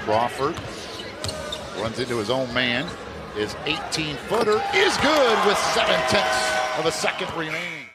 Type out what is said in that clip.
Crawford runs into his own man. His 18-footer is good with 0.7 of a second remaining.